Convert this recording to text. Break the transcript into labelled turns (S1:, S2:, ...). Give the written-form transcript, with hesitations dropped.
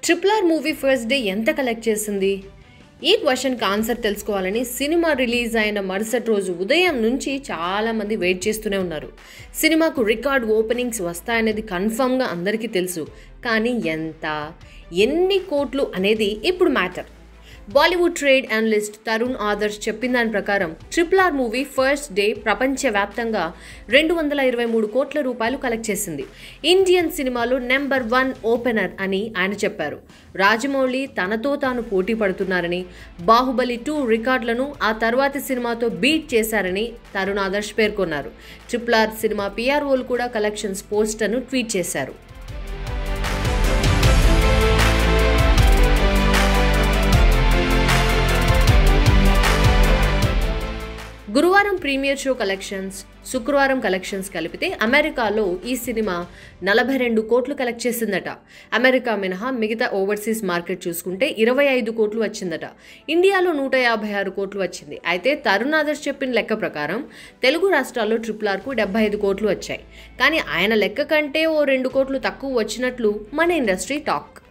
S1: RRR movie first day ఎంత collect చేసింది? ఈ క్వశ్చన్కి ఆన్సర్ తెలుసుకోవాలని సినిమా రిలీజ్ అయిన మరుసటి రోజు ఉదయం నుంచి చాలామంది వెయిట్ చేస్తూనే ఉన్నారు. సినిమాకు రికార్డ్ ఓపెనింగ్స్ వస్తాయనేది కన్ఫర్మ్గా అందరికీ తెలుసు. కానీ ఎంత, ఎన్ని కోట్లు అనేది ఇప్పుడు matter. Bollywood trade analyst Taran Adarsh చెప్పిన దాని ప్రకారం RRR మూవీ ఫస్ట్ డే ప్రపంచవ్యాప్తంగా 223 కోట్ల రూపాయలు కలెక్ట్ చేసింది. ఇండియన్ సినిమాలో నెంబర్ 1 ఓపెనర్ అని ఆయన చెప్పారు. రాజమౌళి తనతో తాను పోటీ పడుతున్నారని, బాహుబలి 2 రికార్డులను ఆ తర్వాతి సినిమాతో బీట్ చేశారని తరుణ్ ఆదర్శ్ పేర్కొన్నారు. RRR సినిమా PROలు కూడా కలెక్షన్స్ పోస్టర్ను ట్వీట్ చేశారు. గురువారం ప్రీమియర్ షో కలెక్షన్స్, శుక్రవారం కలెక్షన్స్ కలిపితే అమెరికాలో ఈ సినిమా 42 కోట్లు కలెక్ట్ చేసిందట. అమెరికా మినహా మిగతా ఓవర్సీస్ మార్కెట్ చూసుకుంటే 25 కోట్లు వచ్చిందట. ఇండియాలో 156 కోట్లు వచ్చింది. అయితే తరుణ్ ఆదర్శ్ చెప్పిన లెక్క ప్రకారం తెలుగు రాష్ట్రాల్లో RRRకు 75 కోట్లు వచ్చాయి. కానీ ఆయన లెక్క కంటే ఓ 2 కోట్లు తక్కువ వచ్చినట్లు మన ఇండస్ట్రీ టాక్.